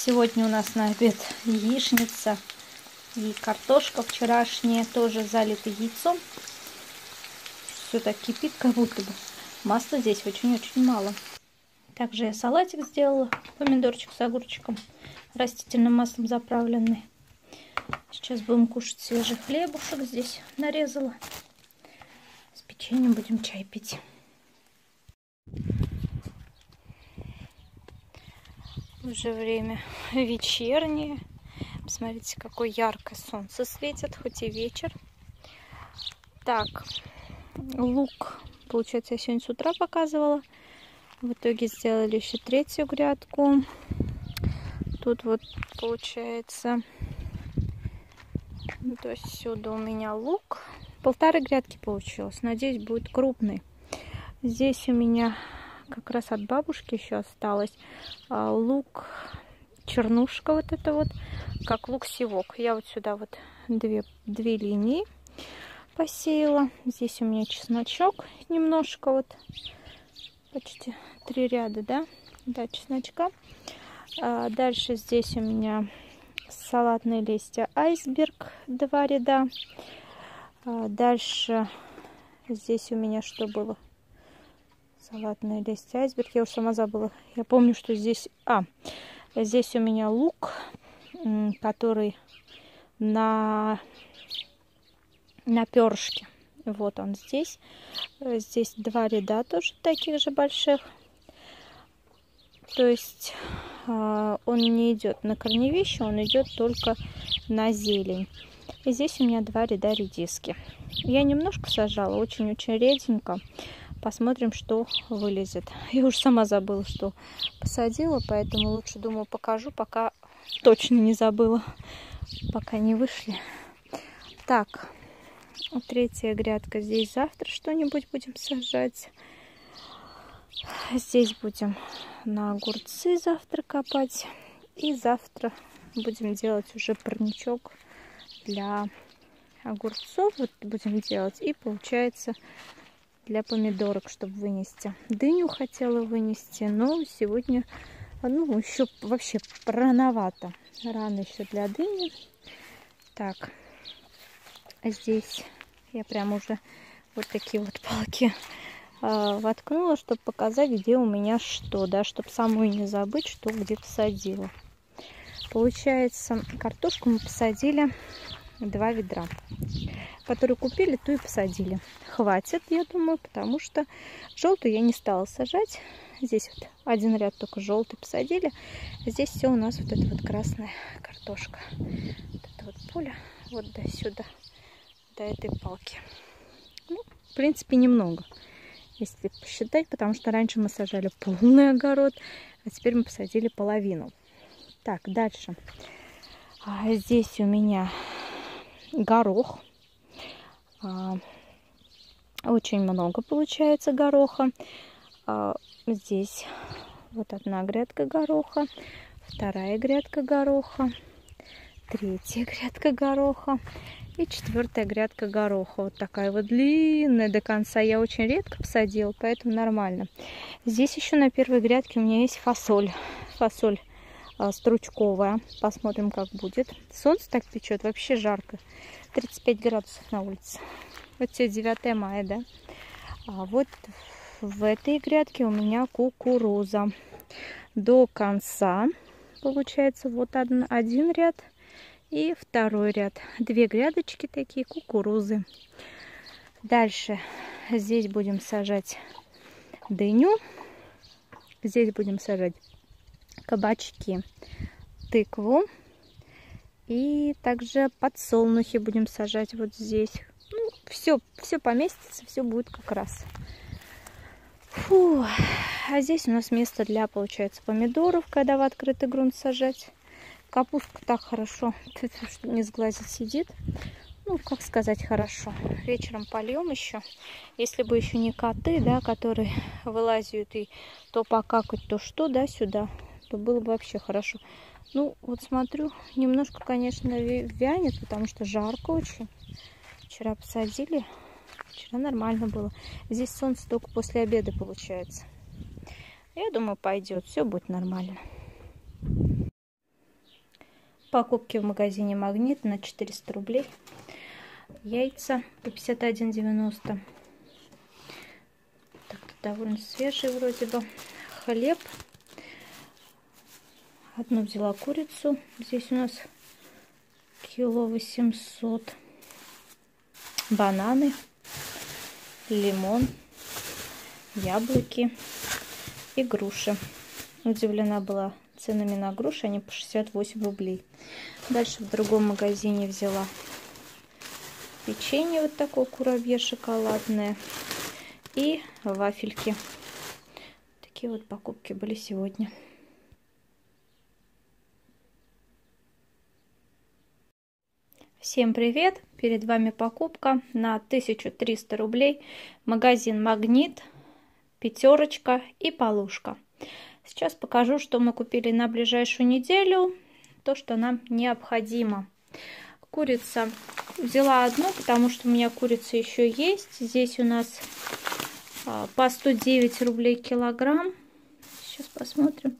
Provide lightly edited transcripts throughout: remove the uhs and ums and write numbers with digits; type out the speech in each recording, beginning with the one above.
Сегодня у нас на обед яичница и картошка вчерашняя, тоже залита яйцом. Все так кипит, как будто бы. Масла здесь очень-очень мало. Также я салатик сделала, помидорчик с огурчиком, растительным маслом заправленный. Сейчас будем кушать свежий хлебушек, здесь нарезала. С печеньем будем чай пить. Уже время вечернее. Посмотрите, какое яркое солнце светит, хоть и вечер. Так, лук, получается, я сегодня с утра показывала. В итоге сделали еще третью грядку. Тут вот получается до сюда у меня лук. 1,5 грядки получилось. Надеюсь, будет крупный. Здесь у меня как раз от бабушки еще осталось лук чернушка, вот это вот, как лук-севок. Я вот сюда вот две линии посеяла. Здесь у меня чесночок немножко, вот почти 3 ряда, да, чесночка. Дальше здесь у меня салатные листья айсберг, 2 ряда. Дальше здесь у меня что было? Салатные листья айсберг, я уже сама забыла. Я помню, что здесь... здесь у меня лук, который на перышке. Вот он здесь. Здесь 2 ряда тоже таких же больших. То есть он не идет на корневище, он идет только на зелень. И здесь у меня 2 ряда редиски. Я немножко сажала, очень-очень реденько. Посмотрим, что вылезет. Я уже сама забыла, что посадила, поэтому лучше, думаю, покажу, пока точно не забыла, пока не вышли. Так, 3-я грядка. Здесь завтра что-нибудь будем сажать. Здесь будем на огурцы завтра копать. И завтра будем делать уже парничок для огурцов. Вот будем делать. И получается... для помидорок, чтобы вынести. Дыню хотела вынести, но сегодня, еще вообще рановато. Рано еще для дыни. Так, здесь я прям уже вот такие вот палки воткнула, чтобы показать, где у меня что, да, чтобы самой не забыть, что где посадила. Получается, картошку мы посадили 2 ведра. Которые купили, то и посадили. Хватит, я думаю, потому что желтую я не стала сажать. Здесь вот 1 ряд только желтый посадили. А здесь все у нас вот это вот красная картошка. Вот это вот поле вот до сюда, до этой палки. Ну, в принципе, немного, если посчитать, потому что раньше мы сажали полный огород, а теперь мы посадили половину. Так, дальше. Здесь у меня горох. Очень много получается гороха. Здесь вот 1 грядка гороха, 2-я грядка гороха, 3-я грядка гороха и 4-я грядка гороха. Вот такая вот длинная до конца. Я очень редко посадила, поэтому нормально. Здесь еще на 1-й грядке у меня есть фасоль. Фасоль стручковая. Посмотрим, как будет. Солнце так печет, вообще жарко. 35 градусов на улице. Вот сегодня 9 мая, да? А вот в этой грядке у меня кукуруза. До конца получается вот один ряд и 2-й ряд. 2 грядочки такие кукурузы. Дальше здесь будем сажать дыню. Здесь будем сажать кабачки, тыкву. И также подсолнухи будем сажать вот здесь. Ну, все поместится, все будет как раз. Фу. А здесь у нас место для, получается, помидоров, когда в открытый грунт сажать. Капустка так хорошо, чтобы не сглазить, сидит. Ну, как сказать, хорошо. Вечером польем еще. Если бы еще не коты, да, которые вылазят и то покакать, то что, да, сюда, то было бы вообще хорошо. Ну, вот смотрю, немножко, конечно, вянет, потому что жарко очень. Вчера посадили, вчера нормально было. Здесь солнце только после обеда получается. Я думаю, пойдет, все будет нормально. покупки в магазине Магнит на 400 рублей. Яйца по 51,90. Так-то довольно свежий вроде бы. Хлеб. Одну взяла курицу. Здесь у нас кило 800. Бананы. Лимон. Яблоки и груши. Удивлена была ценами на груши, они по 68 рублей. Дальше в другом магазине взяла печенье вот такое курабье шоколадное и вафельки. Такие вот покупки были сегодня. Всем привет! Перед вами покупка на 1300 рублей. Магазин Магнит, Пятерочка и Полушка. Сейчас покажу, что мы купили на ближайшую неделю. То, что нам необходимо. Курица взяла одну, потому что у меня курица еще есть. Здесь у нас по 109 рублей килограмм. Сейчас посмотрим.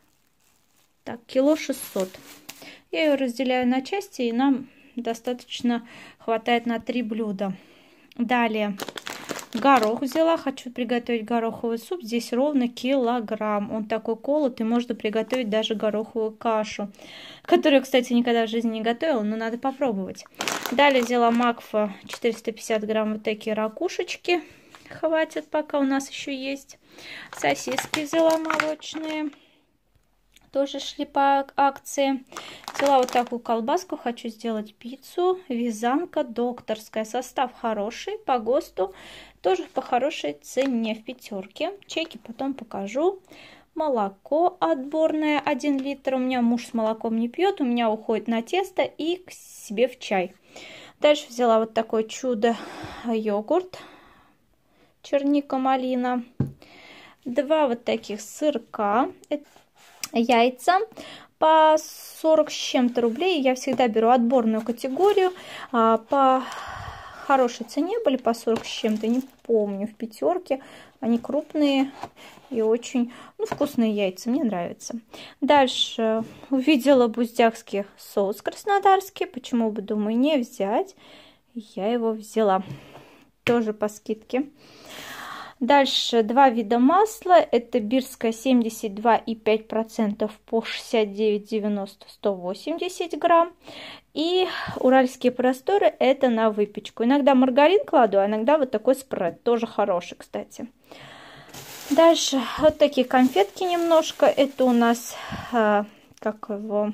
Так, кило 600. Я ее разделяю на части, и нам достаточно хватает на 3 блюда. Далее горох взяла. Хочу приготовить гороховый суп. Здесь ровно килограмм. Он такой колотый, можно приготовить даже гороховую кашу, которую, кстати, никогда в жизни не готовила, но надо попробовать. Далее взяла Макфа 450 грамм, вот такие ракушечки. Хватит, пока у нас еще есть. Сосиски взяла молочные. Тоже шли по акции. Взяла вот такую колбаску. Хочу сделать пиццу. Вязанка докторская. Состав хороший. По ГОСТу. Тоже по хорошей цене в Пятерке. Чеки потом покажу. Молоко отборное 1 литр. У меня муж с молоком не пьет. У меня уходит на тесто и к себе в чай. Дальше взяла вот такой чудо йогурт. Черника-малина. 2 вот таких сырка. Яйца по 40 с чем-то рублей. Я всегда беру отборную категорию. По хорошей цене были по 40 с чем-то. Не помню, в Пятерке. Они крупные и очень вкусные яйца. Мне нравятся. Дальше увидела буздякский соус краснодарский. Почему бы, думаю, не взять. Я его взяла. Тоже по скидке. Дальше 2 вида масла. Это бирское 72,5% по 69,90, 180 грамм. И уральские просторы, это на выпечку. Иногда маргарин кладу, а иногда вот такой спред. Тоже хороший, кстати. Дальше вот такие конфетки немножко. Это у нас, как его,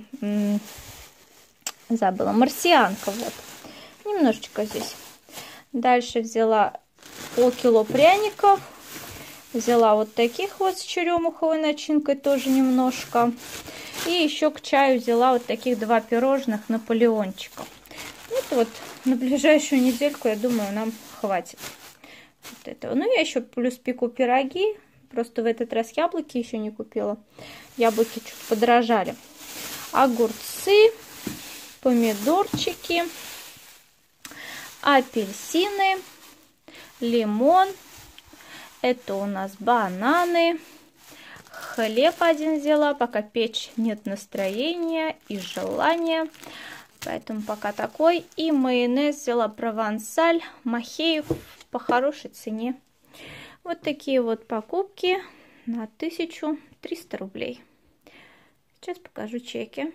забыла, марсианка. Вот. Немножечко здесь. Дальше взяла полкило пряников. Взяла вот таких вот с черемуховой начинкой тоже немножко. И еще к чаю взяла вот таких 2 пирожных наполеончика. Это вот на ближайшую недельку, я думаю, нам хватит вот этого. Ну, я еще плюс пеку пироги. Просто в этот раз яблоки еще не купила. Яблоки чуть подорожали. Огурцы, помидорчики, апельсины, лимон, это у нас бананы, хлеб один взяла, пока печь нет настроения и желания, поэтому пока такой. И майонез взяла провансаль, Махеев по хорошей цене. Вот такие вот покупки на 1300 рублей. Сейчас покажу чеки.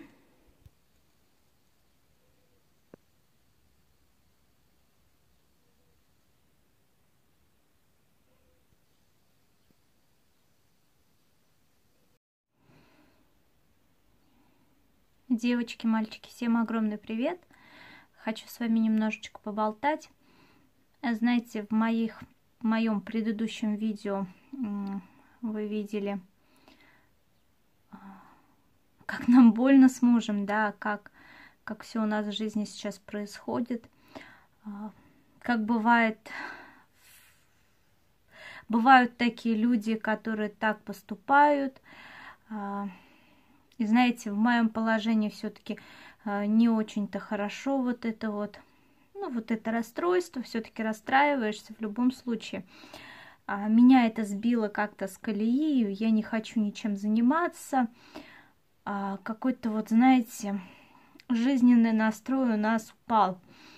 Девочки, мальчики, всем огромный привет! Хочу с вами немножечко поболтать. Знаете, в моем предыдущем видео вы видели, как нам больно с мужем, да, как все у нас в жизни сейчас происходит, как бывают такие люди, которые так поступают. И знаете, в моем положении все-таки не очень-то хорошо вот это вот, вот это расстройство, все-таки расстраиваешься в любом случае. Меня это сбило как-то с колеи, я не хочу ничем заниматься. Какой-то вот, знаете, жизненный настрой у нас упал.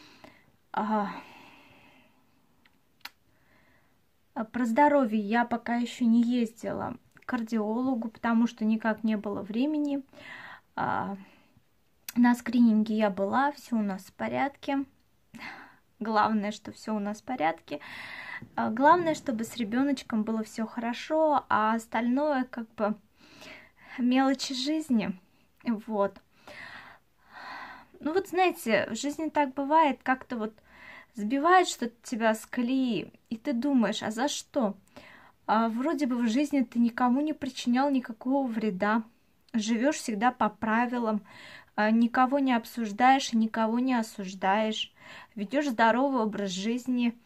Про здоровье я пока еще не ездила к кардиологу, потому что никак не было времени. На скрининге я была, все у нас в порядке. Главное, что все у нас в порядке. Главное, чтобы с ребеночком было все хорошо, а остальное как бы мелочи жизни. Вот. Ну вот знаете, в жизни так бывает, как-то вот сбивает что-то тебя с колеи, и ты думаешь, а за что? Вроде бы в жизни ты никому не причинял никакого вреда, живешь всегда по правилам, никого не обсуждаешь и никого не осуждаешь, ведешь здоровый образ жизни,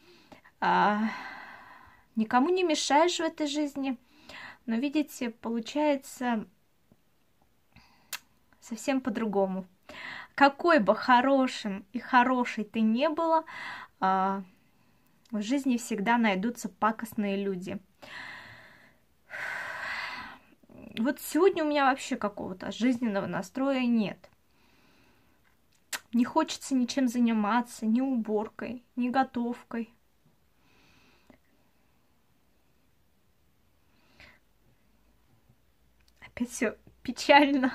никому не мешаешь в этой жизни. Но видите, получается совсем по-другому. Какой бы хорошим и хорошей ты не была, в жизни всегда найдутся пакостные люди. Вот сегодня у меня вообще какого-то жизненного настроя нет. Не хочется ничем заниматься, ни уборкой, ни готовкой. Опять все печально.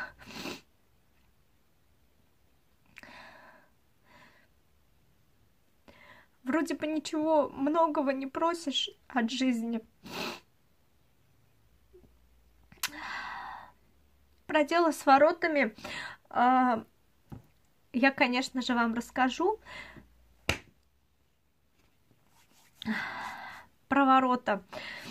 Вроде бы ничего многого не просишь от жизни. Про дело с воротами я, конечно же, вам расскажу. Про ворота.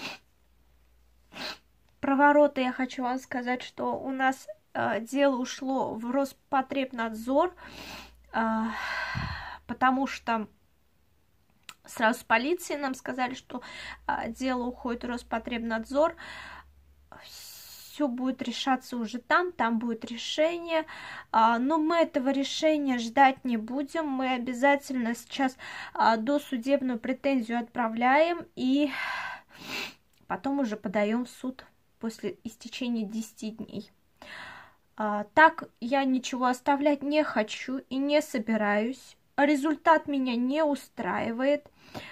Про ворота я хочу вам сказать, что у нас дело ушло в Роспотребнадзор, потому что сразу с полиции нам сказали, что дело уходит в Роспотребнадзор, все будет решаться уже там будет решение, но мы этого решения ждать не будем, мы обязательно сейчас досудебную претензию отправляем и потом уже подаем в суд после истечения 10 дней. Так я ничего оставлять не хочу и не собираюсь. Результат меня не устраивает.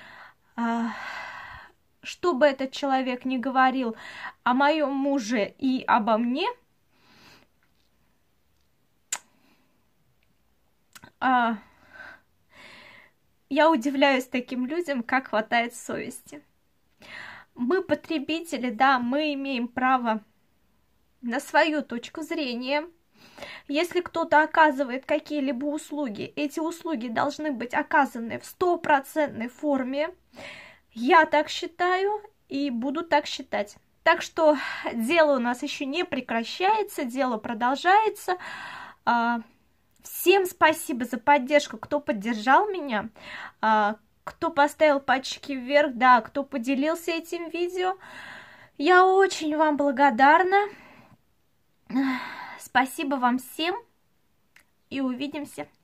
Что бы этот человек ни говорил о моем муже и обо мне, я удивляюсь таким людям, как хватает совести. Мы потребители, да, мы имеем право на свою точку зрения. Если кто-то оказывает какие-либо услуги, эти услуги должны быть оказаны в 100% форме. Я так считаю и буду так считать. Так что дело у нас еще не прекращается, дело продолжается. Всем спасибо за поддержку, кто поддержал меня, кто поставил пальчики вверх, да, кто поделился этим видео. Я очень вам благодарна. Спасибо вам всем и увидимся.